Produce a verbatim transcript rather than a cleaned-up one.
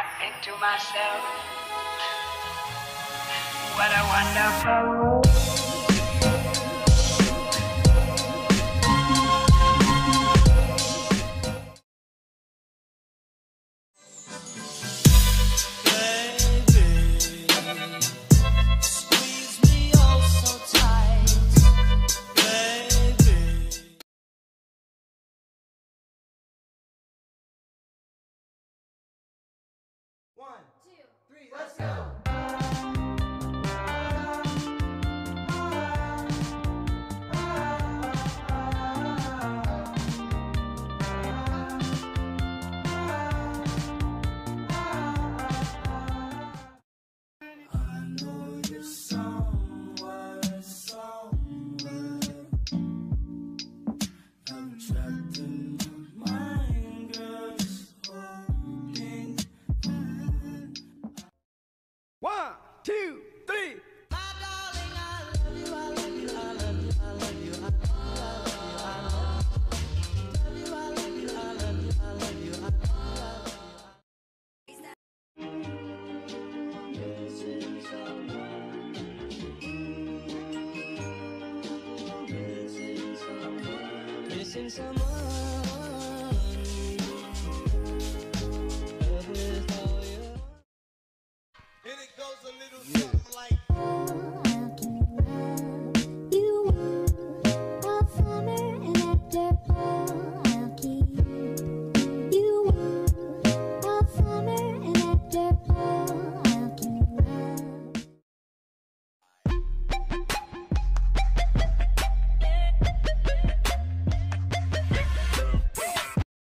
think to myself, what a wonderful world. One, two, three, let's go! One, two, three. My darling, I love you, I love you, I love you, I love you, I love you, I love you, I love you, I love you, I love you. Missing someone.